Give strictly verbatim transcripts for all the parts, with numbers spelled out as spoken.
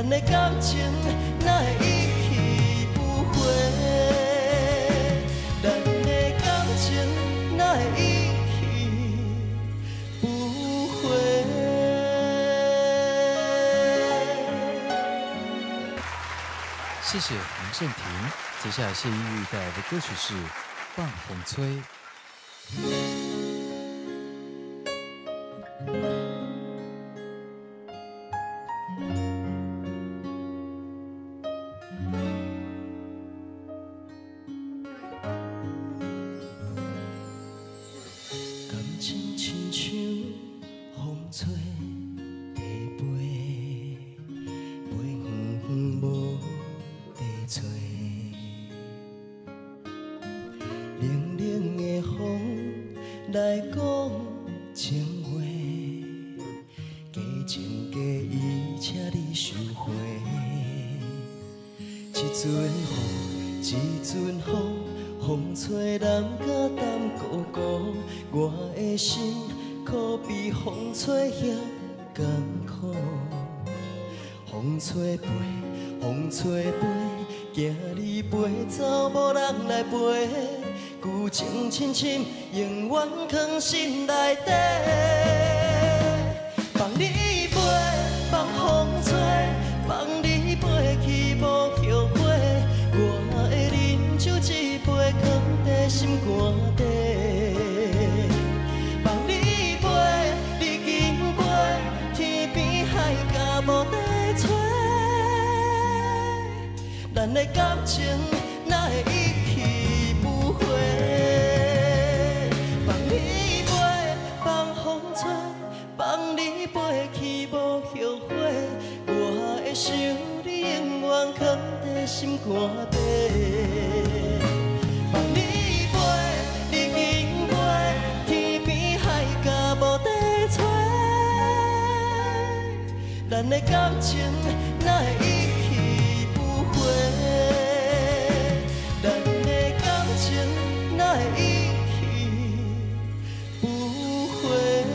咱的感情哪会一去不回？咱的感情哪会一去不回？ 谢谢洪胜廷。接下来谢依玉带来的歌曲是《棒风吹》。 感情亲像风吹的飞，飞远远无地找。冷冷的风来讲情话，假情假意，请你收回。一阵风，一阵风。风吹人甲淡孤孤，我的心可比风吹遐艰苦。风吹飞，风吹飞，行你飞走，无人来陪。旧情深深，永远藏心内底。放你飞，放风吹，放你飞去无后悔。我的忍就一杯藏在心肝底。放你飞，你紧飞，天边海角无地找。咱的感情哪会一去不回？放你飞，放风吹，放你飞去无后悔。我的想你永远藏在心肝底。放你飞，你紧飞，天边海角无地找。咱的感情哪会一去不回？咱的感情哪会一去不回？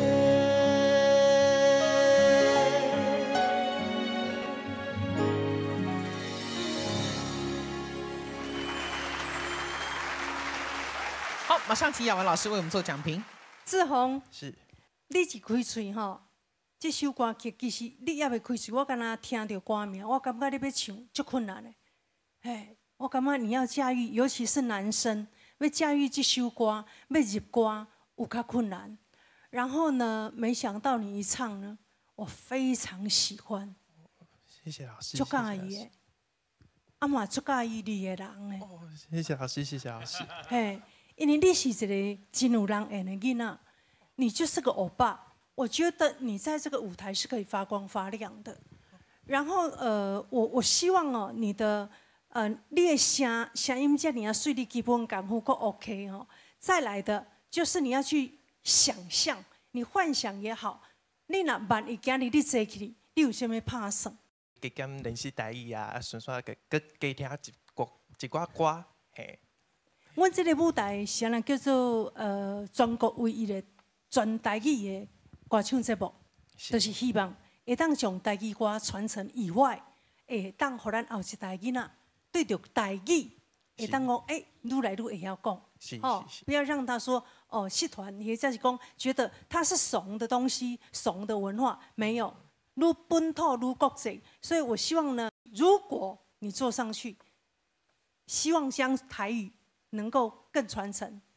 好，马上请雅文老师为我们做讲评。 志宏， 是， 你一开嘴吼，这首歌曲其实你也未开嘴，我敢若听到歌名，我感觉你要唱足困难的。哎，我感觉你要驾驭，尤其是男生要驾驭这首歌，要入歌有较困难。然后呢，没想到你一唱呢，我非常喜欢， 谢谢老师， 足介意的，啊嘛足介意你的人的。 哦，谢谢老师，谢谢老师。 嘿。因为你是一个真有人缘的囡仔，你就是个欧巴，我觉得你在这个舞台是可以发光发亮的。然后呃，我我希望哦，你的呃，你的声声音这你要水你基本功夫够 OK 哦。再来的就是你要去想象，你幻想也好，你若万一今日你坐起，你有啥物拍算？ 加减练习台语啊，顺续个个加听一歌一寡歌，嘿。 阮这个舞台是安叫做呃全国唯一的全台语的歌唱节目，就是希望会当将台语歌传承以外，会当互咱后一代囡仔对着台语会当讲，哎，愈来愈会晓讲， 哦， 不要让他说哦，戏团或者是讲觉得它是怂的东西、怂的文化，没有，愈本土愈国际，所以我希望呢，如果你做上去，希望将台语能够更传承，